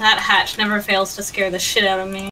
That hatch never fails to scare the shit out of me.